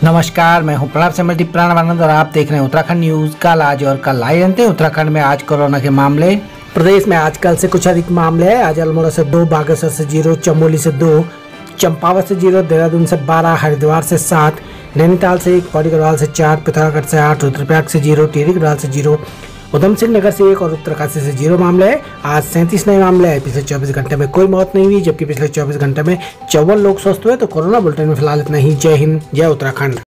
नमस्कार, मैं हूं प्रणव समृद्धि प्राणानंद और आप देख रहे हैं उत्तराखंड न्यूज। कल आज और कल आए जानते हैं उत्तराखंड में आज कोरोना के मामले। प्रदेश में आज कल से कुछ अधिक मामले हैं। आज अल्मोड़ा से 2, बागेश्वर से 0, चमोली से 2, चंपावत से 0, देहरादून से 12, हरिद्वार से 7, नैनीताल से 1, पौड़ी गढ़वाल से 4, पिथौरागढ़ से 8, रुद्रप्रयाग से 0, टिहरी गढ़वाल से 0, उधम सिंह नगर से 1 और उत्तरकाशी से 0 मामले हैं। आज 37 नए मामले हैं। पिछले 24 घंटे में कोई मौत नहीं हुई, जबकि पिछले 24 घंटे में 54 लोग स्वस्थ हुए। तो कोरोना बुलेटिन में फिलहाल इतना ही। जय हिंद, जय उत्तराखंड।